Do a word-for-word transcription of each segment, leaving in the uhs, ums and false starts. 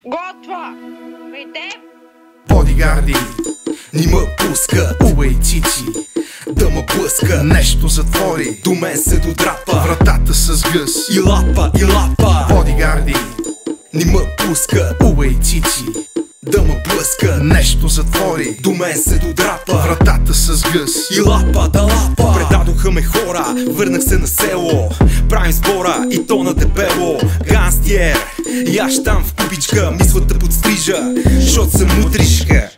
Готва! Иде! Бодигарди ни ме пуска, уа и цици да ме блъска. Нещо затвори, до мен се додрапа вратата с гъс и лапа, и лапа. Бодигарди ни ме пуска, уа и цици да ме блъска. Нещо затвори, до мен се додрапа вратата с гъс и лапа, да лапа. Предадоха ме хора, върнах се на село. Правим сбора и то на дебело. Ганстиер, и аз там в кубичка. Мислата подстрижа, защото съм мутришка.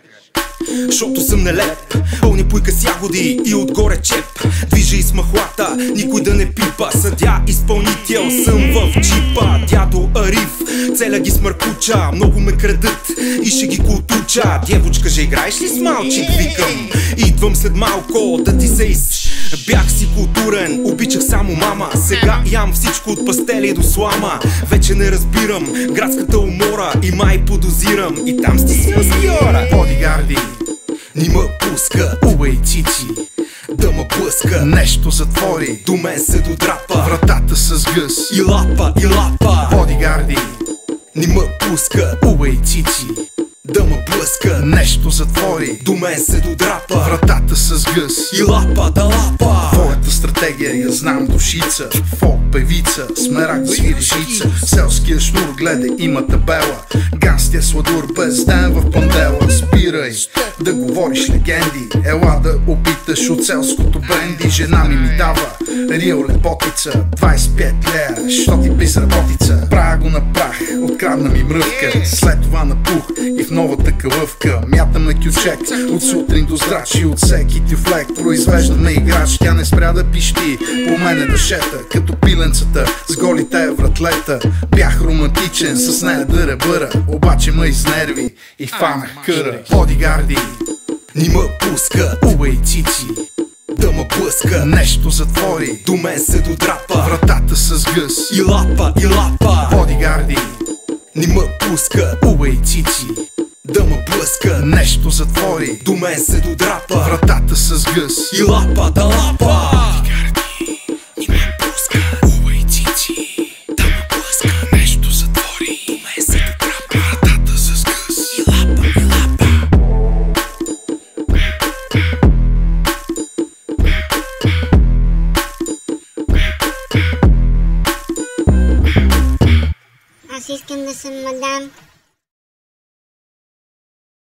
Защото съм нелеп, пълня пуйка с ягоди и отгоре чеп. Движа и с махлата, никой да не пипа. Съдя изпълнител съм в джипа. Дядо Ариф, целя ги с маркуча. Много ме крадат и ще ги култуча. Девочка, же играеш ли с малчик? Викам, идвам след малко да ти се из... Бях си културен, обичах само мама. Сега ям всичко от пастели до слама. Вече не разбирам градската умора и май подозирам и там сте си маскиора. Бодигарди ни ме пуска, уа и цици да ме блъска. Нещо затвори, до мен се додрапа вратата с гъс и лапа, и лапа. Бодигарди ни ме пуска, уа и цици да ме блъска. Нещо затвори, до мен се додрапа вратата с гъс и лапа, да лапа. Твоята стратегия я знам душица. Фолк певица, смерак да свири жица. Селския шнур гледай, има табела. Ганстия сладур без ден в пандела. Спирай да говориш легенди. Ела да опиташ от селското бренди. Жена ми ми дава рио лепотица. двайсет и пет лея, що ти безработица. Правя го на прах, открадна ми мръвка. След това напух и в новата калъвка. Мятам на кючек от сутрин до здрачи. От всеки тюфлек произвеждаме играч. Тя не спря да пищи, по мене да шета като пиленцата с голите вратлета. Бях романтичен с нея да ребъра, обаче ме изнерви и фанах къра. Бодигарди ни ме пуска, уа и цици да ме блъска. Нещо затвори, до мен се додрапа вратата с гъс и лапа, и лапа. Бодигарди ни ме пуска, уа и цици да ме блъска. Нещо затвори, до мен се додрапа вратата с гъс и лапа, да лапа. Бодигарди ни ме пуска, уа и цици да ме блъска. Нещо затвори, до мен се додрапа вратата с гъс и лапа, и лапа. Аз искам да съм мадам.